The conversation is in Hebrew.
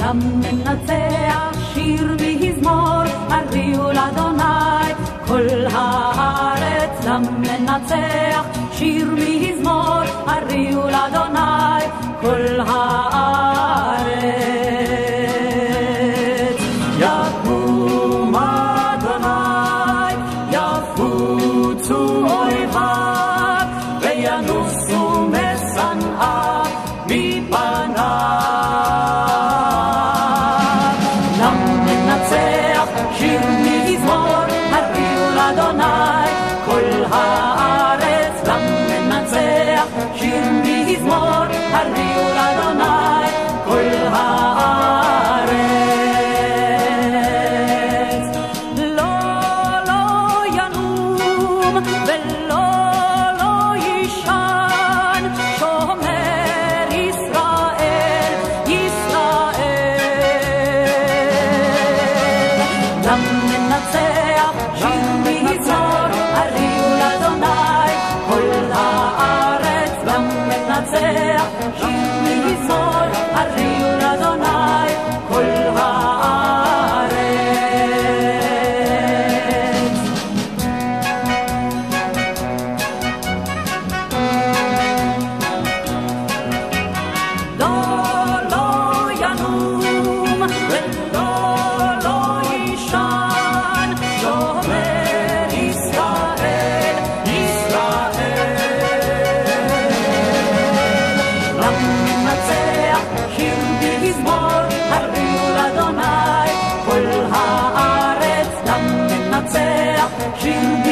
למנצח שיר מזמור, הריעו לאדוני כל הארץ. למנצח שיר מזמור, הריעו לאדוני כל הארץ. יקום אדוני, יפוצו אויביו, וינוסו משנאיו מפניו. למנצח שיר מזמור, הריעו לאדוני כל הארץ. למנצח שיר מזמור, הריעו לאדוני כל הארץ. לא, לא ינום ולא לא יישן, שומר ישראל, ישראל. למנצח שיר מזמור, הריעו לאדוני כל הארץ. למנצח שיר מזמור, הריעו לאדוני כל הארץ. לא, לא ינום ולא לא יישן, שומר ישראל, ישראל. למנצח שיר מזמור, הריעו לאדוני כל הארץ. למנצח שיר